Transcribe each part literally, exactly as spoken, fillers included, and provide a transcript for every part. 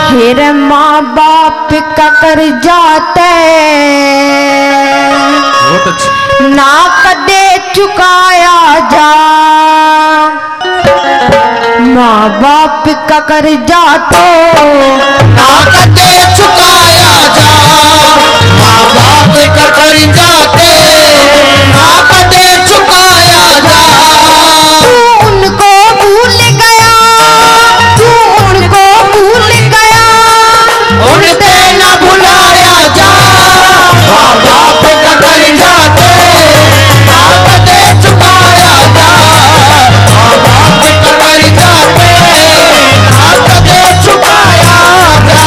फिर माँ बाप का कर जाते ना कदे चुकाया जा। माँ बाप का कर जाते ना कदे चुकाया जा। माँ बाप का कर जाते ना कदे चुकाया जा। तू उनको भूल गया, तू उनको भूल गया, उनसे न भुलाया जा। माँ बाप का कर जाते ना कदे चुकाया जा। माँ बाप का कर जाते ना कदे चुकाया जा।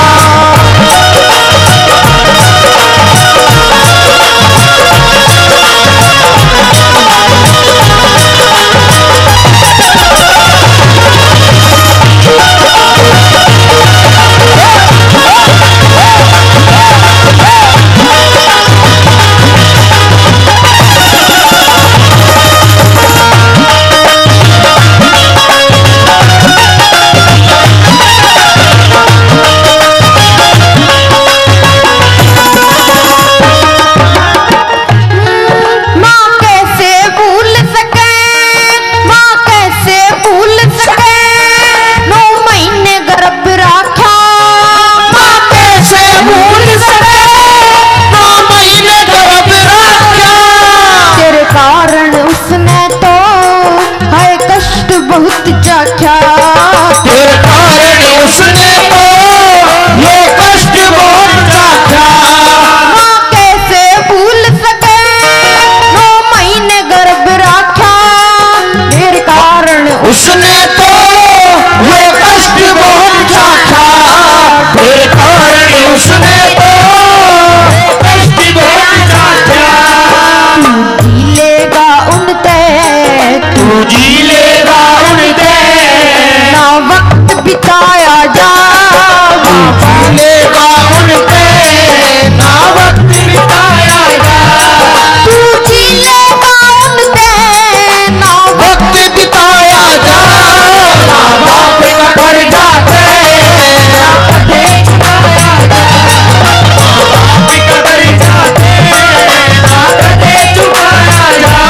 बहुत चाचा तेरे कारण उसने तो ये कष्ट बहुत चाचा। माँ कैसे भूल सके नौ महीने गर्भ रखा। तेरे कारण उसने तो ये कष्ट बहुत चाचा। तेरे कारण उसने तो ये कष्ट बहुत चाचा। तू जी लेगा उनते, तू जी लेगा उनते ना वक्त बिताया जा। तू लेगा उनते ना वक्त बिताया जा। तू जी लेगा उनते ना वक्त बिताया जा। माँ बाप का कर जाते ना कदे चुकाया जा। माँ बाप का कर जाते ना कदे चुकाया जा।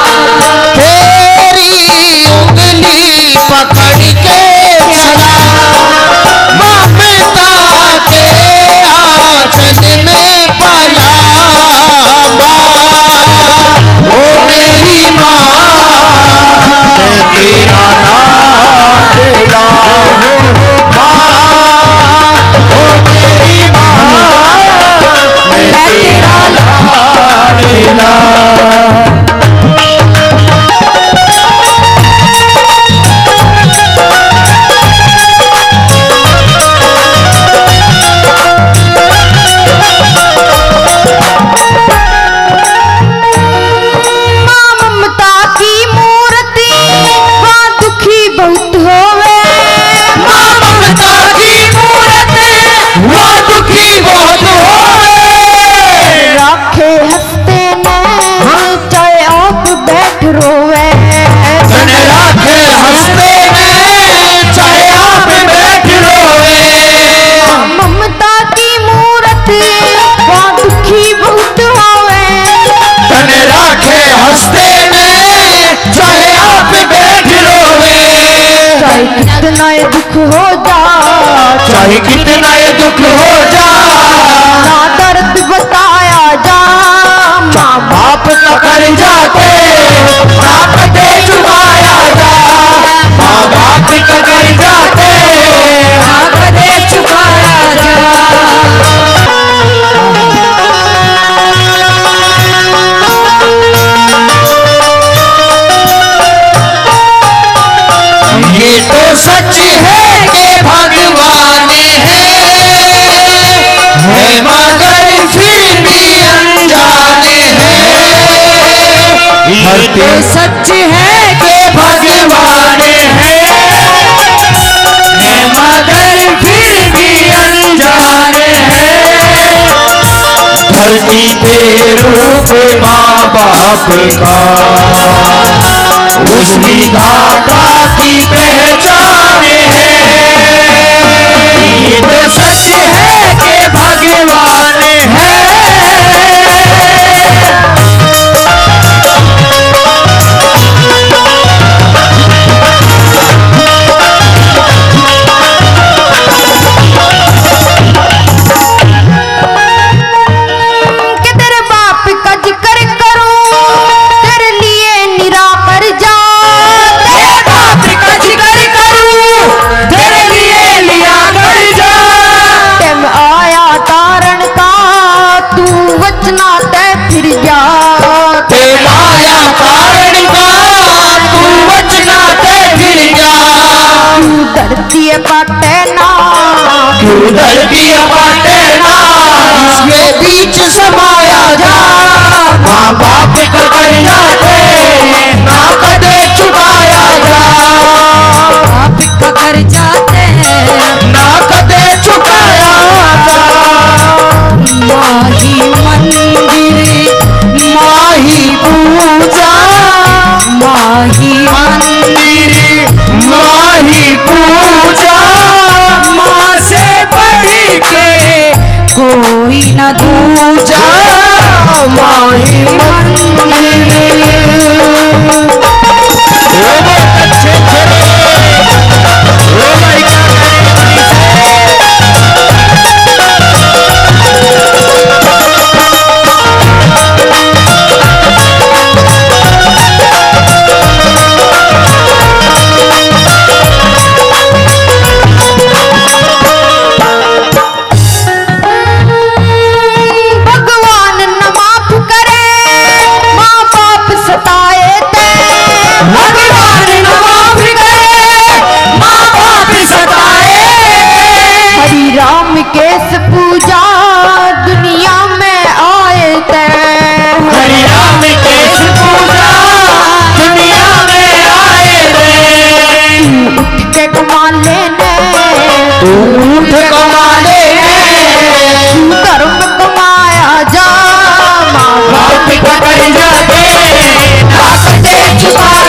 तेरी उंगली पकड़ के चला ममता के आंचल में पला। ओ मेरी माँ मैं तेरा नाम लेला हूँ। माँ ओ मेरी माँ मैं तेरा नाम लेला। माँ ममता की मूर्ति माँ दुखी बहुत होवे। माँ ममता की मूर्ति वो दुखी बहुत होवे। राखे हंसते ने चाहे आप बैठ रोवे। तन राखे हंसते में चाहे आप बैठ रोवे। माँ ममता की मूर्ति माँ दुखी बहुत होवे। तन राखे हंसते में चाहे आप बैठ रोवे। चाहे कितना ये दुख हो जा, चाहे कितना ये दुख हो जा, ना दर्द बताया जा। माँ बाप का कर जाते ना कदे चुकाया जा। माँ बाप का कर जाते ना कदे चुकाया जा। ये तो सच है कि भगवान है, है मगर फिर भी अनजाने हैं। ये तो सच है कि भगवान है, है मगर फिर भी अनजाने हैं। धरती पे रूप माँ बाप का उस विधाता की पहचान है। ये बाटे ना, क्यों धरती बाटे ना, इसके बीच समाया जा, माँ बाप का कर्जा दे ना कदे चुकाया जा, बाप का कर्जा दे ना कदे चुकाया जा। माही मंदिर माही पूजा, माही मंदिर माही पूजा, माँ से बढ़ के कोई न पूजा, माही मंदिर। अच्छे भगवान न माफ करे, माँ बाप सताए ते, भगवान न माफ करे, माँ बाप सताए, हरि राम केस पूजा दुनिया में आए ते, हरि राम केस पूजा दुनिया में आए रे, उठ के कमा लेने, तू उठ कमा ले, धर्म कमाया जा, माँ बाप का कर्जा दे ना कदे चुकाया